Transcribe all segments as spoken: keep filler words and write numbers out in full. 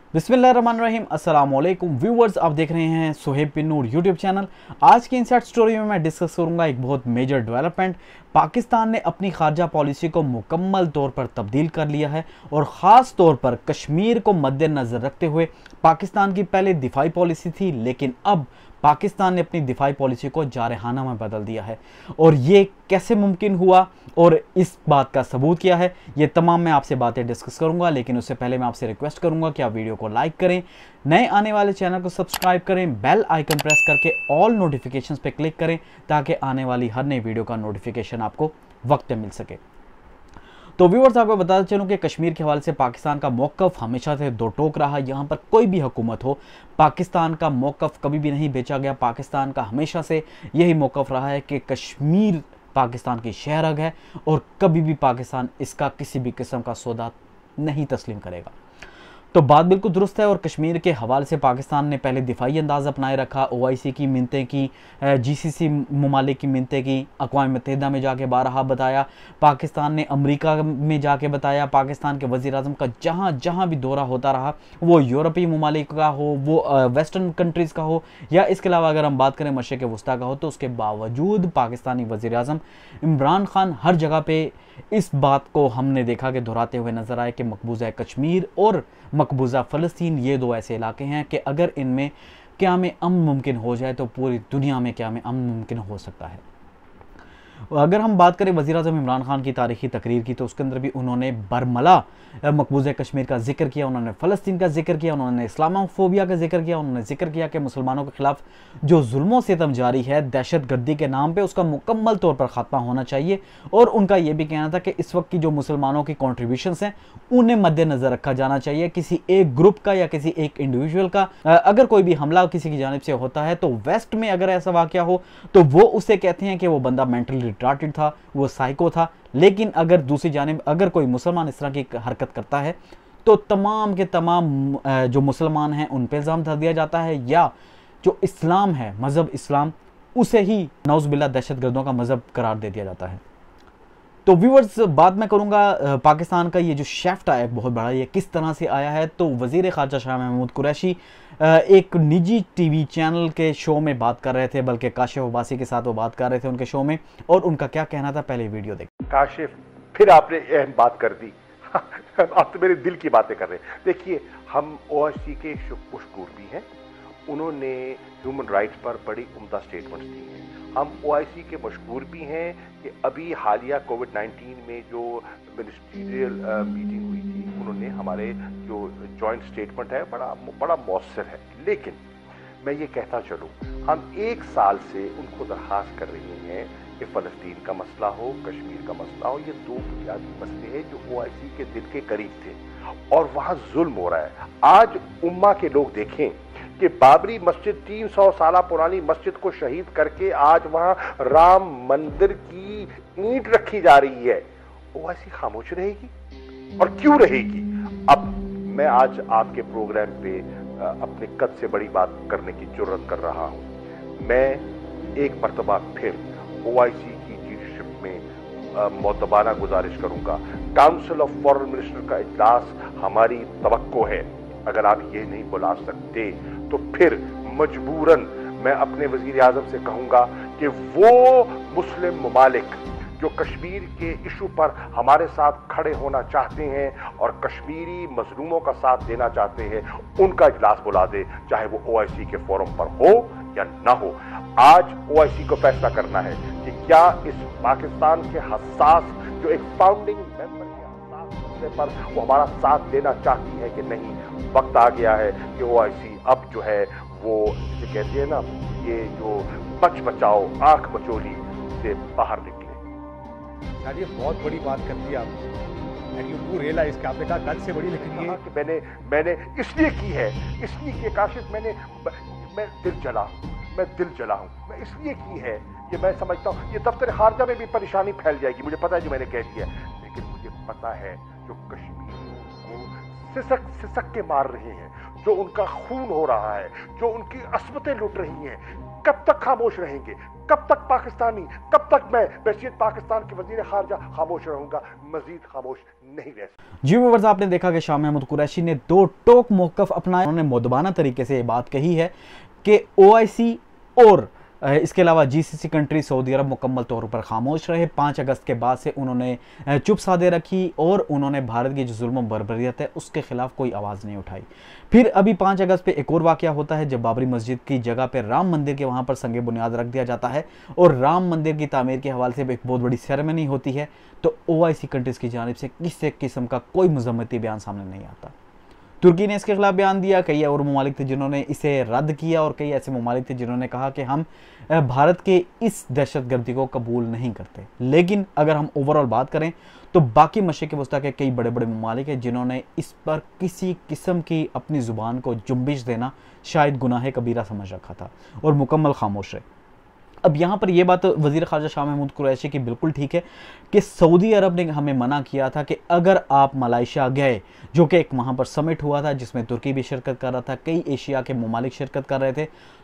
बिस्मिल्लाहिर्रहमानिर्रहीम अस्सलाम वालेकुम व्यूवर्स, आप देख रहे हैं सुहेब बिन नूर यूट्यूब चैनल। आज की इनसाइड स्टोरी में मैं डिस्कस करूंगा एक बहुत मेजर डेवलपमेंट। पाकिस्तान ने अपनी खारजा पॉलिसी को मुकम्मल तौर पर तब्दील कर लिया है और ख़ास तौर पर कश्मीर को मद्देनज़र रखते हुए पाकिस्तान की पहले दिफाई पॉलिसी थी, लेकिन अब पाकिस्तान ने अपनी दिफाई पॉलिसी को जारहाना में बदल दिया है। और ये कैसे मुमकिन हुआ और इस बात का सबूत क्या है, ये तमाम मैं आपसे बातें डिस्कस करूंगा। लेकिन उससे पहले मैं आपसे रिक्वेस्ट करूंगा कि आप वीडियो को लाइक करें, नए आने वाले चैनल को सब्सक्राइब करें, बेल आइकन प्रेस करके ऑल नोटिफिकेशंस पे क्लिक करें ताकि आने वाली हर नई वीडियो का नोटिफिकेशन आपको वक्त पे मिल सके। तो व्यूअर्स, आपको बताते चलूं कि कश्मीर के हवाले से पाकिस्तान का मौक़िफ़ हमेशा से दो टोक रहा। यहाँ पर कोई भी हुकूमत हो, पाकिस्तान का मौक़िफ़ कभी भी नहीं बेचा गया। पाकिस्तान का हमेशा से यही मौक़िफ़ रहा है कि कश्मीर पाकिस्तान की शहरग है और कभी भी पाकिस्तान इसका किसी भी किस्म का सौदा नहीं तस्लीम करेगा। तो बात बिल्कुल दुरुस्त है। और कश्मीर के हवाले से पाकिस्तान ने पहले दिफाई अंदाज़ अपनाए रखा, ओ आई सी की मिनतें की, जी सी सी ममालिक की मिनतें की, अक़वाम मुत्तहिदा में जाके बारहा बताया, पाकिस्तान ने अमरीका में जाके बताया, पाकिस्तान के वज़ीर आज़म का जहाँ जहाँ भी दौरा होता रहा, वो यूरोपीय ममालिक का हो, वो वेस्टर्न कंट्रीज़ का हो, या इसके अलावा अगर हम बात करें मशरिक़ वस्ता का हो, तो उसके बावजूद पाकिस्तानी वज़ीर आज़म इमरान खान हर जगह पर इस बात को हमने देखा कि दोहराते हुए नज़र आए कि मकबूजा कश्मीर और मकबूजा फ़लस्तीन ये दो ऐसे इलाके हैं कि अगर इनमें क़याम अमन मुमकिन हो जाए तो पूरी दुनिया में क़याम अमन मुमकिन हो सकता है। अगर हम बात करें वज़ीर आज़म इमरान खान की तारीख़ी तकरीर की, तो उसके अंदर भी उन्होंने बरमला मकबूज़ा कश्मीर का जिक्र किया, उन्होंने फ़लस्तीन का जिक्र किया, उन्होंने इस्लामोफोबिया का जिक्र किया, उन्होंने जिक्र किया कि मुसलमानों के ख़िलाफ़ जो जुल्मों सितम जारी है दहशत गर्दी के नाम पर, उसका मुकम्मल तौर पर ख़ात्मा होना चाहिए। और उनका ये भी कहना था कि इस वक्त की जो मुसलमानों की कॉन्ट्रीब्यूशंस हैं उन्हें मद्देनज़र रखा जाना चाहिए, किसी एक ग्रुप का या किसी एक इंडिविजुअल का। अगर कोई भी हमला किसी की जानिब से होता है तो वेस्ट में अगर ऐसा वाक़या हो तो वो उसे कहते हैं कि वो बंदा मेंटली रिटार्टेड था, वो साइको था। लेकिन अगर दूसरी जानिब अगर कोई मुसलमान इस तरह की हरकत करता है तो तमाम के तमाम जो मुसलमान हैं उन पर इल्ज़ाम धर दिया जाता है, या जो इस्लाम है, मज़हब इस्लाम, उसे ही नौज़ुबिल्लाह दहशतगर्दों का मज़हब करार दे दिया जाता है। तो व्यूअर्स, बात मैं करूंगा पाकिस्तान का ये जो शेफ्ट आया बहुत बड़ा, ये किस तरह से आया है। तो वज़ीर ख़ारजा शाह महमूद कुरैशी एक निजी टीवी चैनल के शो में बात कर रहे थे, बल्कि काशिफ अब्बासी के साथ वो बात कर रहे थे उनके शो में, और उनका क्या कहना था पहले वीडियो देखें। काशिफ, फिर आपने अहम बात कर दी। आप तो मेरे दिल की बातें कर रहे हैं। देखिए, हम ओ आई सी के मशकूर भी हैं, उन्होंने ह्यूमन राइट्स पर बड़ी उम्दा स्टेटमेंट्स दी हैं। हम ओ आई सी के मशकूर भी हैं कि अभी हालिया कोविड नाइन्टीन में जो मिनिस्ट्रियल मीटिंग हुई थी, उन्होंने हमारे जो जॉइंट स्टेटमेंट है बड़ा बड़ा मौसर है। लेकिन मैं ये कहता चलूँ, हम एक साल से उनको दरख्वास्त कर रहे हैं कि फ़लस्तीन का मसला हो, कश्मीर का मसला हो, ये दो बुनियादी मसले हैं जो ओ आई सी के दिल के करीब थे और वहाँ जुल्म हो रहा है। आज उम्मा के लोग देखें कि बाबरी मस्जिद तीन सौ साल पुरानी मस्जिद को शहीद करके आज वहां राम मंदिर की ईंट रखी जा रही है, वो ऐसी खामोश रहेगी? और क्यों रहेगी? अब मैं आज आपके प्रोग्राम पे अपने कद से बड़ी बात करने की जुर्रत कर रहा हूं। मैं एक मर्तबा फिर ओ आई सी की लीडरशिप में मोतबाना गुजारिश करूंगा, काउंसिल ऑफ फॉरेन मिनिस्टर का इजलास हमारी तवक्को है। अगर आप ये नहीं बुला सकते तो फिर मजबूरन मैं अपने वजीर आज़म से कहूंगा कि वो मुस्लिम ममालिक जो कश्मीर के इशू पर हमारे साथ खड़े होना चाहते हैं और कश्मीरी मजलूमों का साथ देना चाहते हैं, उनका इजलास बुला दे, चाहे वो ओ आई सी के फोरम पर हो या ना हो। आज ओ आई सी को फैसला करना है कि क्या इस पाकिस्तान के हसास, जो एक फाउंडिंग मेंबर के हसास मसले पर वो हमारा साथ देना चाहती है कि नहीं। वक्त आ गया है कि ओ आई सी अब जो है वो जिसे कहते हैं ना, ये जो बच बचाओ आंख बचोली से बाहर निकले। यार, ये बहुत बड़ी बात कर दी आपने, एंड यू डू रियलाइज कि आपने कहा कद से बड़ी, लेकिन ये कि मैंने मैंने इसलिए की है, इसलिए कि काशिफ मैंने मैं दिल जला हूं, मैं दिल जला हूं, मैं इसलिए की है कि मैं समझता हूं ये दफ्तर खारजा में भी परेशानी फैल जाएगी। मुझे पता है जो मैंने कह दिया, लेकिन मुझे पता है जो कश्मीर को सिसक सिसक के मार रहे हैं, जो उनका खून हो रहा है, जो उनकी अस्मतें लुट रही हैं, कब तक खामोश रहेंगे? कब तक पाकिस्तानी, कब तक मैं बहसीत पाकिस्तान के वजीर खारजा खामोश रहूंगा? मजीद खामोश नहीं रह सकता। जी व्यूअर्स, आपने देखा कि शाह महमूद कुरैशी ने दो टोक मौक़िफ़ अपनाया। उन्होंने मुदबाना तरीके से ये बात कही है कि ओ आई सी और इसके अलावा जी सी सी कंट्री सऊदी अरब मुकम्मल तौर पर खामोश रहे। पाँच अगस्त के बाद से उन्होंने चुप साधे रखी और उन्होंने भारत की जो जुल्म बर्बरियत है उसके खिलाफ कोई आवाज़ नहीं उठाई। फिर अभी पाँच अगस्त पे एक और वाक़या होता है जब बाबरी मस्जिद की जगह पर राम मंदिर के वहाँ पर संगे बुनियाद रख दिया जाता है और राम मंदिर की तामीर के हवाले से एक बहुत बड़ी सेरेमनी होती है। तो ओ आई सी कंट्रीज़ की जानिब से किसी किस्म का कोई मजम्मती बयान सामने नहीं आता। तुर्की ने इसके खिलाफ बयान दिया, कई और ममालिक थे जिन्होंने इसे रद्द किया और कई ऐसे ममालिक थे जिन्होंने कहा कि हम भारत के इस दहशतगर्दी को कबूल नहीं करते। लेकिन अगर हम ओवरऑल बात करें तो बाकी मशरिक़ वस्ता के कई बड़े बड़े ममालिक हैं जिन्होंने इस पर किसी किस्म की अपनी ज़ुबान को जुम्बिश देना शायद गुनाह कबीरा समझ रखा था और मुकम्मल खामोश रहे। अब यहाँ पर यह बात वज़ीर ख़ारजा शाह महमूद कुरैशी की बिल्कुल ठीक है कि सऊदी अरब ने हमें मना किया था कि अगर आप मलाइशिया गए, जो कि एक वहाँ पर समिट हुआ था जिसमें तुर्की भी शिरकत कर रहा था, कई एशिया के ममालिक शिरकत कर रहे थे,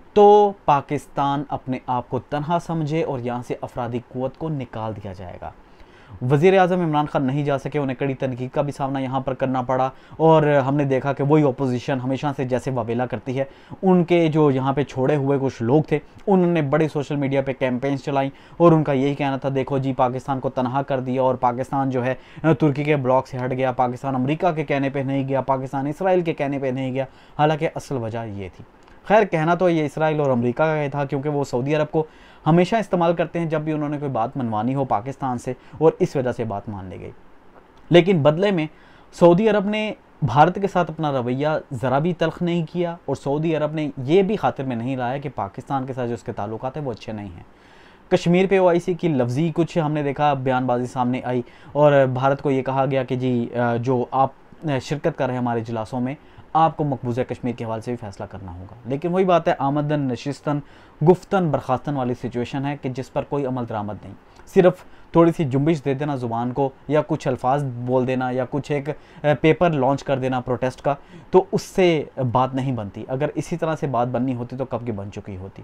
तो पाकिस्तान अपने आप को तनहा समझे और यहाँ से अफरादी क़ुव्वत को निकाल दिया जाएगा। वज़ीर आज़म इमरान खान नहीं जा सके, उन्हें कड़ी तनकीद का भी सामना यहाँ पर करना पड़ा और हमने देखा कि वही अपोजिशन हमेशा से जैसे वावेला करती है, उनके जो यहाँ पे छोड़े हुए कुछ लोग थे उन्होंने बड़े सोशल मीडिया पे कैंपेन्स चलाई और उनका यही कहना था, देखो जी पाकिस्तान को तनहा कर दिया और पाकिस्तान जो है तुर्की के ब्लॉक से हट गया, पाकिस्तान अमेरिका के कहने पर नहीं गया, पाकिस्तान इसराइल के कहने पर नहीं गया। हालाँकि असल वजह ये थी, खैर कहना तो ये इसराइल और अमेरिका का था क्योंकि वो सऊदी अरब को हमेशा इस्तेमाल करते हैं जब भी उन्होंने कोई बात मनवानी हो पाकिस्तान से, और इस वजह से बात मान ली गई। लेकिन बदले में सऊदी अरब ने भारत के साथ अपना रवैया ज़रा भी तल्ख नहीं किया और सऊदी अरब ने यह भी खातिर में नहीं लाया कि पाकिस्तान के साथ जो उसके ताल्लुकात हैं वो अच्छे नहीं हैं। कश्मीर पे ओ आई सी की लफ्जी कुछ हमने देखा बयानबाजी सामने आई और भारत को ये कहा गया कि जी जो आप शिरकत कर रहे हैं हमारे इजलासों में, आपको मकबूजा कश्मीर के हवाले से भी फैसला करना होगा। लेकिन वही बात है, आमदन नशिस्तन गुफ्तन बर्खास्तन वाली सिचुएशन है कि जिस पर कोई अमल दरामद नहीं, सिर्फ थोड़ी सी जुम्बिश दे देना ज़ुबान को या कुछ अल्फाज बोल देना या कुछ एक पेपर लॉन्च कर देना प्रोटेस्ट का, तो उससे बात नहीं बनती। अगर इसी तरह से बात बननी होती तो कब की बन चुकी होती।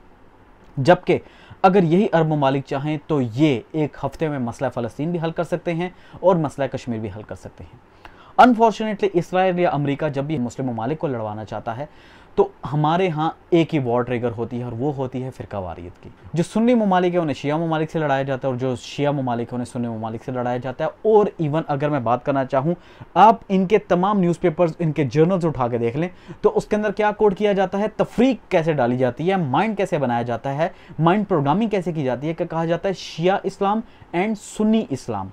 जबकि अगर यही अरब ममालिक चाहें तो ये एक हफ्ते में मसला फ़लस्तीन भी हल कर सकते हैं और मसला कश्मीर भी हल कर सकते हैं। अनफॉर्चुनेटली इसराइल या अमेरिका जब भी मुस्लिम ममालिक को लड़वाना चाहता है तो हमारे यहाँ एक ही वॉर ट्रिगर होती है और वो होती है फ़िरका वारियत की। जो सुन्नी ममालिक है उन्हें शिया ममालिक से लड़ाया जाता है और जो शिया ममालिक है उन्हें सुन्नी ममालिक से लड़ाया जाता है। और इवन अगर मैं बात करना चाहूँ, आप इनके तमाम न्यूज़पेपर्स, इनके जर्नल्स उठा के देख लें तो उसके अंदर क्या कोड किया जाता है, तफरीक कैसे डाली जाती है, माइंड कैसे बनाया जाता है, माइंड प्रोग्रामिंग कैसे की जाती है कि कहा जाता है शिया इस्लाम एंड सुन्नी इस्लाम,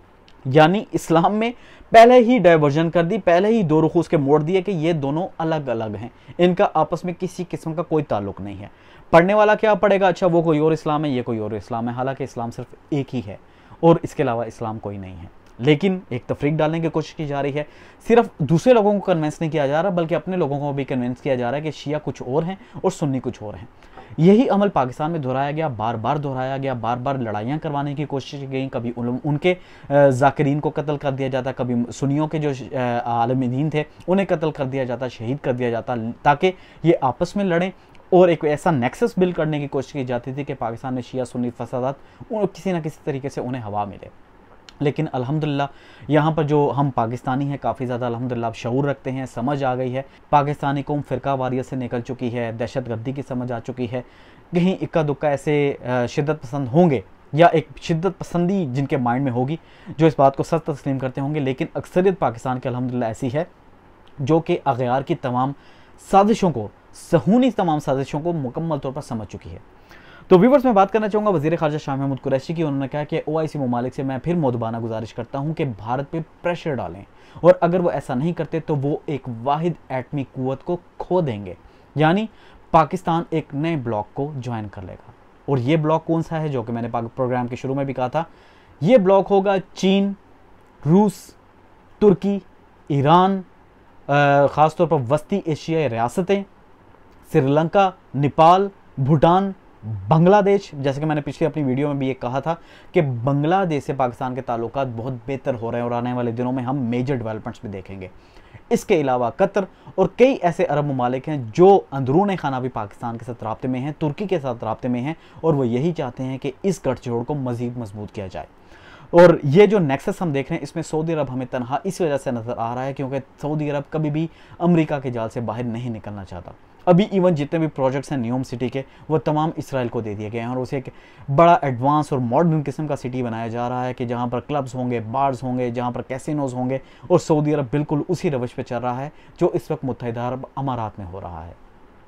यानी इस्लाम में पहले ही डाइवर्जन कर दी, पहले ही दो रुख उसके मोड़ दिए कि ये दोनों अलग अलग हैं, इनका आपस में किसी किस्म का कोई ताल्लुक नहीं है। पढ़ने वाला क्या पढ़ेगा, अच्छा वो कोई और इस्लाम है, ये कोई और इस्लाम है, हालांकि इस्लाम सिर्फ एक ही है और इसके अलावा इस्लाम कोई नहीं है। लेकिन एक तफरीक डालने की कोशिश की जा रही है, सिर्फ दूसरे लोगों को कन्विंस नहीं किया जा रहा बल्कि अपने लोगों को भी कन्विंस किया जा रहा है कि शिया कुछ और हैं और सुन्नी कुछ और हैं। यही अमल पाकिस्तान में दोहराया गया, बार बार दोहराया गया, बार बार लड़ाइयाँ करवाने की कोशिश की गई। कभी उन, उनके जाकिरीन को कत्ल कर दिया जाता, कभी सुन्नियों के जो आलिम दीन थे उन्हें कत्ल कर दिया जाता, शहीद कर दिया जाता, ताकि ये आपस में लड़ें और एक ऐसा नेक्सस बिल्ड करने की कोशिश की जाती थी कि पाकिस्तान में शिया सुन्नी फसादात किसी न किसी तरीके से उन्हें हवा मिले। लेकिन अल्हम्दुलिल्लाह यहाँ पर जो हम पाकिस्तानी हैं काफ़ी ज़्यादा अल्हम्दुलिल्लाह शऊर रखते हैं, समझ आ गई है, पाकिस्तानी कौम फ़िरका वारियत से निकल चुकी है, दहशतगर्दी की समझ आ चुकी है। कहीं इक्का दुक्का ऐसे शिद्दत पसंद होंगे या एक शिद्दत पसंदी जिनके माइंड में होगी जो इस बात को सच तस्लीम करते होंगे, लेकिन अक्सरियत पाकिस्तान की अल्हम्दुलिल्लाह ऐसी है जो कि अग़यार की तमाम साजिशों को, सहूनी तमाम साजिशों को मुकम्मल तौर पर समझ चुकी है। तो व्यूवर्स, मैं बात करना चाहूँगा वज़ीर ख़ारजा शाह महमूद कुरैशी की। उन्होंने कहा कि ओ आई सी ममालिक से मैं फिर मोदबाना गुजारिश करता हूँ कि भारत पे प्रेशर डालें और अगर वो ऐसा नहीं करते तो वो एक वाहिद एटमी क़ुव्वत को खो देंगे, यानी पाकिस्तान एक नए ब्लॉक को ज्वाइन कर लेगा। और ये ब्लॉक कौन सा है, जो कि मैंने प्रोग्राम के शुरू में भी कहा था, ये ब्लॉक होगा चीन, रूस, तुर्की, ईरान, ख़ासतौर पर वस्ती एशियाई रियासतें, श्रीलंका, नेपाल, भूटान, बांग्लादेश, जैसे कि मैंने पिछली अपनी वीडियो में भी ये कहा था कि बांग्लादेश से पाकिस्तान के ताल्लुकात बहुत बेहतर हो रहे हैं और आने वाले दिनों में हम मेजर डेवलपमेंट्स भी देखेंगे। इसके अलावा कतर और कई ऐसे अरब ममालिक हैं जो अंदरून खाना भी पाकिस्तान के साथ राब्ते में हैं, तुर्की के साथ राब्ते में हैं, और वो यही चाहते हैं कि इस गठजोड़ को मज़ीद मजबूत किया जाए। और ये जो नेक्सस हम देख रहे हैं, इसमें सऊदी अरब हमें तनहा इस वजह से नज़र आ रहा है क्योंकि सऊदी अरब कभी भी अमेरिका के जाल से बाहर नहीं निकलना चाहता। अभी इवन जितने भी प्रोजेक्ट्स हैं न्यूम सिटी के, वो तमाम इसराइल को दे दिए गए हैं और उसे एक बड़ा एडवांस और मॉडर्न किस्म का सिटी बनाया जा रहा है कि जहां पर क्लब्स होंगे, बार्स होंगे, जहां पर कैसीनोज होंगे, और सऊदी अरब बिल्कुल उसी रवश पे चल रहा है जो इस वक्त मुत्तहिदा अरब अमारात में हो रहा है।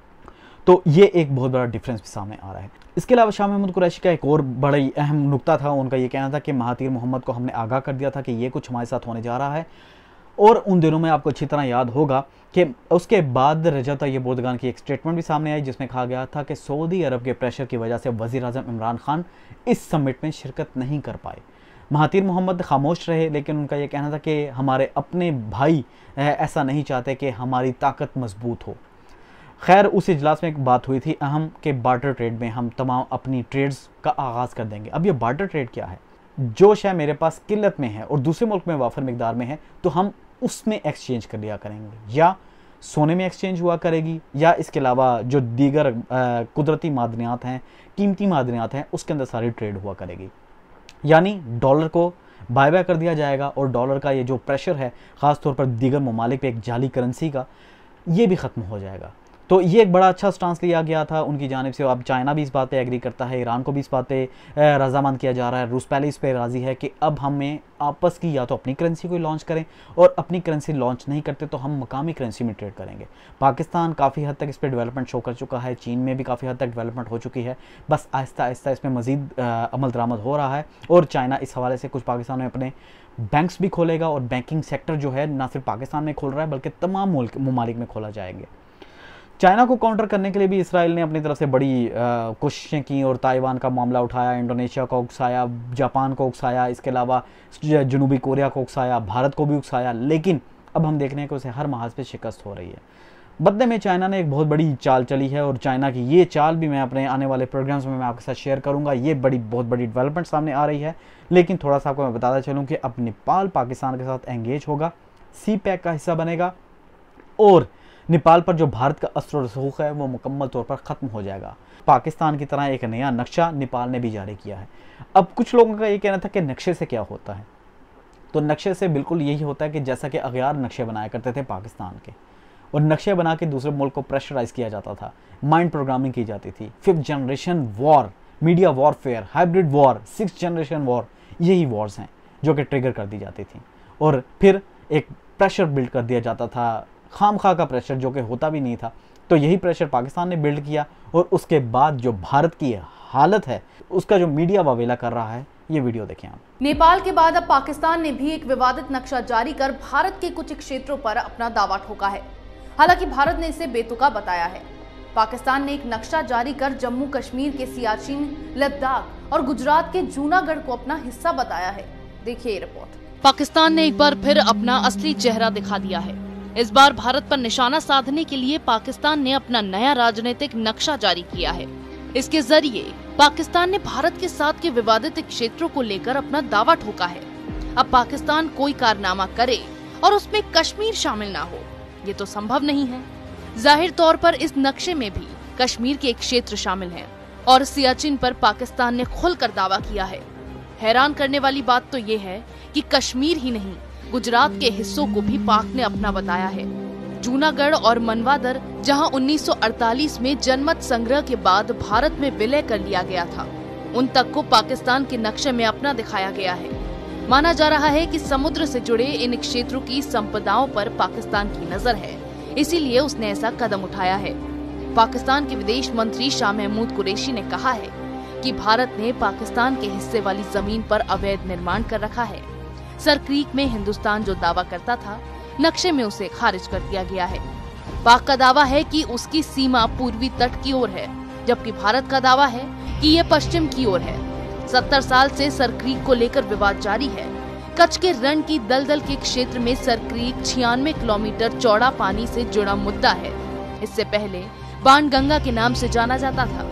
तो ये एक बहुत बड़ा डिफरेंस भी सामने आ रहा है। इसके अलावा शाह महमूद कुरैशी का एक और बड़ा ही अहम नुक्ता था, उनका ये कहना था कि महातीर मोहम्मद को हमने आगाह कर दिया था कि ये कुछ हमारे साथ होने जा रहा है। और उन दिनों में आपको अच्छी तरह याद होगा कि उसके बाद रजब तय्यब एर्दोगान की एक स्टेटमेंट भी सामने आई जिसमें कहा गया था कि सऊदी अरब के प्रेशर की वजह से वज़ीर आज़म इमरान खान इस समिट में शिरकत नहीं कर पाए। महातीर मोहम्मद खामोश रहे, लेकिन उनका यह कहना था कि हमारे अपने भाई ऐसा नहीं चाहते कि हमारी ताकत मजबूत हो। खैर, उस इजलास में एक बात हुई थी अहम कि बार्टर ट्रेड में हम तमाम अपनी ट्रेड्स का आगाज़ कर देंगे। अब ये बार्टर ट्रेड क्या है? जो शय मेरे पास किल्लत में है और दूसरे मुल्क में वाफर मिकदार में है तो हम उसमें एक्सचेंज कर लिया करेंगे, या सोने में एक्सचेंज हुआ करेगी, या इसके अलावा जो दीगर कुदरती मादनियात हैं, कीमती मादनियात हैं, उसके अंदर सारी ट्रेड हुआ करेगी। यानी डॉलर को बाय बाय कर दिया जाएगा और डॉलर का ये जो प्रेशर है ख़ास तौर पर दीगर ममालिक पे एक जाली करेंसी का, ये भी ख़त्म हो जाएगा। तो ये एक बड़ा अच्छा स्टांस लिया गया था उनकी जानिब से। अब चाइना भी इस बात पे एग्री करता है, ईरान को भी इस बात पे रजामंद किया जा रहा है, रूस पहले इस पे राज़ी है कि अब हमें आपस की या तो अपनी करेंसी को लॉन्च करें, और अपनी करेंसी लॉन्च नहीं करते तो हम मकामी करेंसी में ट्रेड करेंगे। पाकिस्तान काफ़ी हद तक इस पर डेवलपमेंट शो कर चुका है, चीन में भी काफ़ी हद तक डेवलपमेंट हो चुकी है, बस आहिस्ता आहिस्ता इसमें मज़ीद अमल दरामद हो रहा है। और चाइना इस हवाले से कुछ पाकिस्तान में अपने बैंक्स भी खोलेगा, और बैंकिंग सेक्टर जो है ना सिर्फ पाकिस्तान में खोल रहा है बल्कि तमाम मुल्क ममालिक में खोला जाएगा। चाइना को काउंटर करने के लिए भी इसराइल ने अपनी तरफ से बड़ी कोशिशें की और ताइवान का मामला उठाया, इंडोनेशिया को उकसाया, जापान को उकसाया, इसके अलावा जनूबी कोरिया को उकसाया, भारत को भी उकसाया, लेकिन अब हम देख रहे हैं कि उसे हर महाज पे शिकस्त हो रही है। बदले में चाइना ने एक बहुत बड़ी चाल चली है, और चाइना की ये चाल भी मैं अपने आने वाले प्रोग्राम्स में मैं आपके साथ शेयर करूंगा। ये बड़ी बहुत बड़ी डेवलपमेंट सामने आ रही है। लेकिन थोड़ा सा आपको मैं बताता चलूँ कि अब नेपाल पाकिस्तान के साथ एंगेज होगा, सी पैक का हिस्सा बनेगा, और नेपाल पर जो भारत का असर रसूख है वो मुकम्मल तौर पर ख़त्म हो जाएगा। पाकिस्तान की तरह एक नया नक्शा नेपाल ने भी जारी किया है। अब कुछ लोगों का ये कहना था कि नक्शे से क्या होता है, तो नक्शे से बिल्कुल यही होता है कि जैसा कि अगयार नक्शे बनाया करते थे पाकिस्तान के, और नक्शे बना के दूसरे मुल्क को प्रेशराइज किया जाता था, माइंड प्रोग्रामिंग की जाती थी, fifth generation war, media warfare, hybrid war, six generation war, यही वॉर्स हैं जो कि ट्रिगर कर दी जाती थी, और फिर एक प्रेशर बिल्ड कर दिया जाता था, खाम खा का प्रेशर जो कि होता भी नहीं था। तो यही प्रेशर पाकिस्तान ने बिल्ड किया, और उसके बाद जो भारत की हालत है उसका जो मीडिया वावेला कर रहा है, ये वीडियो देखें आप। नेपाल के बाद अब पाकिस्तान ने भी एक विवादित नक्शा जारी कर भारत के कुछ क्षेत्रों पर अपना दावा ठोका है। हालांकि भारत ने इसे बेतुका बताया है। पाकिस्तान ने एक नक्शा जारी कर जम्मू कश्मीर के सियाचिन, लद्दाख और गुजरात के जूनागढ़ को अपना हिस्सा बताया है। देखिए ये रिपोर्ट। पाकिस्तान ने एक बार फिर अपना असली चेहरा दिखा दिया है। इस बार भारत पर निशाना साधने के लिए पाकिस्तान ने अपना नया राजनीतिक नक्शा जारी किया है। इसके जरिए पाकिस्तान ने भारत के साथ के विवादित क्षेत्रों को लेकर अपना दावा ठोका है। अब पाकिस्तान कोई कारनामा करे और उसमें कश्मीर शामिल ना हो, ये तो संभव नहीं है। जाहिर तौर पर इस नक्शे में भी कश्मीर के एक क्षेत्र शामिल हैं, और सियाचिन पर पाकिस्तान ने खुलकर दावा किया है। हैरान करने वाली बात तो ये है कि कश्मीर ही नहीं, गुजरात के हिस्सों को भी पाक ने अपना बताया है। जूनागढ़ और मनवादर, जहां उन्नीस सौ अड़तालीस में जनमत संग्रह के बाद भारत में विलय कर लिया गया था, उन तक को पाकिस्तान के नक्शे में अपना दिखाया गया है। माना जा रहा है कि समुद्र से जुड़े इन क्षेत्रों की संपदाओं पर पाकिस्तान की नजर है, इसीलिए उसने ऐसा कदम उठाया है। पाकिस्तान के विदेश मंत्री शाह महमूद कुरैशी ने कहा है कि भारत ने पाकिस्तान के हिस्से वाली जमीन पर अवैध निर्माण कर रखा है। सर क्रीक में हिंदुस्तान जो दावा करता था, नक्शे में उसे खारिज कर दिया गया है। पाक का दावा है कि उसकी सीमा पूर्वी तट की ओर है, जबकि भारत का दावा है कि ये पश्चिम की ओर है। सत्तर साल से सर क्रीक को लेकर विवाद जारी है। कच्छ के रण की दलदल के क्षेत्र में सर क्रीक छियानवे किलोमीटर चौड़ा पानी से जुड़ा मुद्दा है। इससे पहले बाणगंगा के नाम से जाना जाता था।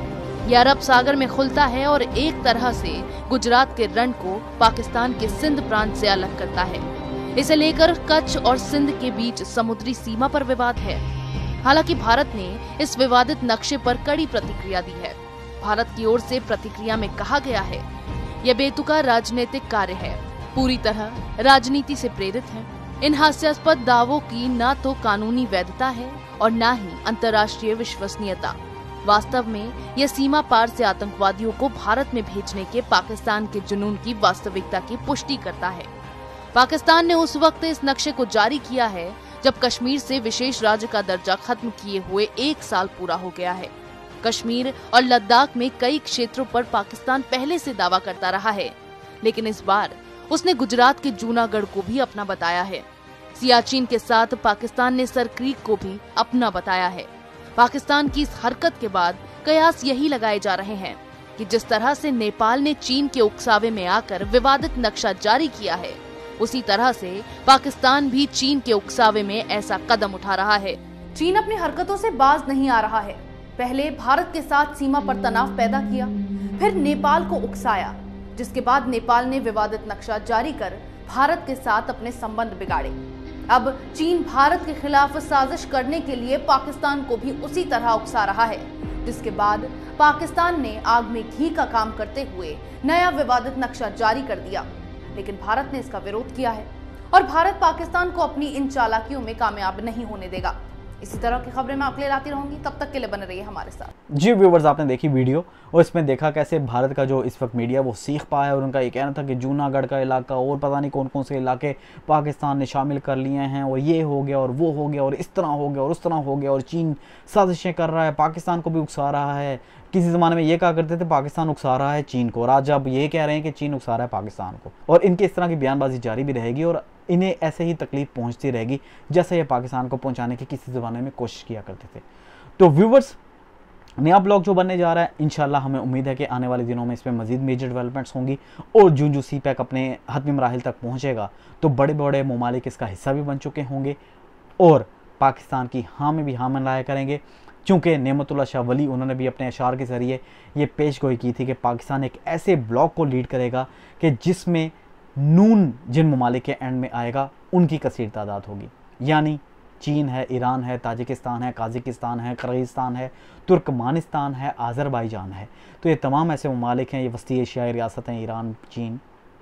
यह अरब सागर में खुलता है और एक तरह से गुजरात के रण को पाकिस्तान के सिंध प्रांत से अलग करता है। इसे लेकर कच्छ और सिंध के बीच समुद्री सीमा पर विवाद है। हालांकि भारत ने इस विवादित नक्शे पर कड़ी प्रतिक्रिया दी है। भारत की ओर से प्रतिक्रिया में कहा गया है, यह बेतुका राजनीतिक कार्य है, पूरी तरह राजनीति से प्रेरित है। इन हास्यास्पद दावों की न तो कानूनी वैधता है और न ही अंतर्राष्ट्रीय विश्वसनीयता। वास्तव में यह सीमा पार से आतंकवादियों को भारत में भेजने के पाकिस्तान के जुनून की वास्तविकता की पुष्टि करता है। पाकिस्तान ने उस वक्त इस नक्शे को जारी किया है जब कश्मीर से विशेष राज्य का दर्जा खत्म किए हुए एक साल पूरा हो गया है। कश्मीर और लद्दाख में कई क्षेत्रों पर पाकिस्तान पहले से दावा करता रहा है, लेकिन इस बार उसने गुजरात के जूनागढ़ को भी अपना बताया है। सियाचिन के साथ पाकिस्तान ने सर क्रीक को भी अपना बताया है। पाकिस्तान की इस हरकत के बाद कयास यही लगाए जा रहे हैं कि जिस तरह से नेपाल ने चीन के उकसावे में आकर विवादित नक्शा जारी किया है, उसी तरह से पाकिस्तान भी चीन के उकसावे में ऐसा कदम उठा रहा है। चीन अपनी हरकतों से बाज नहीं आ रहा है। पहले भारत के साथ सीमा पर तनाव पैदा किया, फिर नेपाल को उकसाया, जिसके बाद नेपाल ने विवादित नक्शा जारी कर भारत के साथ अपने संबंध बिगाड़े। अब चीन भारत के खिलाफ साजिश करने के लिए पाकिस्तान को भी उसी तरह उकसा रहा है, जिसके बाद पाकिस्तान ने आग में घी का काम करते हुए नया विवादित नक्शा जारी कर दिया। लेकिन भारत ने इसका विरोध किया है और भारत पाकिस्तान को अपनी इन चालाकियों में कामयाब नहीं होने देगा। इसी तरह की खबरें मैं आपके लिए लाती रहूंगी, तब तक के लिए बने रहिए हमारे साथ। जी व्यूवर्स, आपने देखी वीडियो और इसमें देखा कैसे भारत का जो इस वक्त मीडिया वो सीख पाया है और उनका ये कहना था कि जूनागढ़ का इलाका और पता नहीं कौन कौन से इलाके पाकिस्तान ने शामिल कर लिए हैं और ये हो गया और वो हो गया और इस तरह हो गया और उस तरह हो गया और चीन साजिशें कर रहा है, पाकिस्तान को भी उकसा रहा है। किसी ज़माने में ये कहा करते थे पाकिस्तान उकसा रहा है चीन को, और आज अब ये कह रहे हैं कि चीन उकसा रहा है पाकिस्तान को। और इनकी इस तरह की बयानबाजी जारी भी रहेगी और इन्हें ऐसे ही तकलीफ पहुंचती रहेगी जैसे ये पाकिस्तान को पहुंचाने की किसी ज़माने में कोशिश किया करते थे। तो व्यूवर्स, नया ब्लॉग जो बनने जा रहा है, इंशाल्लाह हमें उम्मीद है कि आने वाले दिनों में इसमें मजीद मेजर डेवलपमेंट्स होंगी और जूं जूं सी पैक अपने हतमी मराहिल तक पहुंचेगा तो बड़े बड़े ममालिक इसका हिस्सा भी बन चुके होंगे और पाकिस्तान की हाँ में भी हाँ मिलाया करेंगे। चूँकि नेमतुल्लाह शाह वली उन्होंने भी अपने अशार के ज़रिए ये पेश गोई की थी कि पाकिस्तान एक ऐसे ब्लॉक को लीड करेगा कि जिसमें नून जिन ममालिक के एंड में आएगा उनकी कसीर तादाद होगी, यानी चीन है, ईरान है, ताजिकिस्तान है, काज़ाकिस्तान है, किर्गिस्तान है, तुर्कमानिस्तान है, आज़रबाईजान है। तो ये तमाम ऐसे ममालिक हैं, ये वस्ती एशियाई रियासतें ईरान, चीन,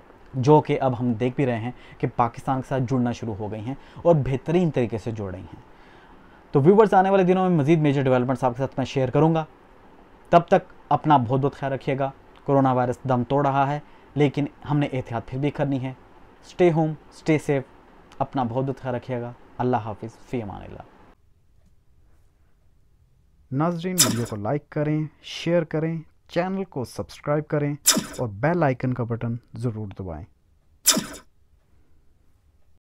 जो कि अब हम देख भी रहे हैं कि पाकिस्तान के साथ जुड़ना शुरू हो गई हैं और बेहतरीन तरीके से जुड़ रही हैं। तो व्यूवर्स, आने वाले दिनों में मज़ीद मेजर डेवलपमेंट्स आपके साथ मैं शेयर करूँगा। तब तक अपना बहुत बहुत ख्याल रखिएगा। कोरोना वायरस दम तोड़ रहा है लेकिन हमने एहतियात फिर भी करनी है। स्टे होम, स्टे सेफ, अपना बहुत बहुत ख्याल रखिएगा। अल्लाह हाफिज़, फ़ी अमानिल्लाह। नाज़रीन, वीडियो को लाइक करें, शेयर करें, चैनल को सब्सक्राइब करें और बेल आइकन का बटन ज़रूर दबाएं।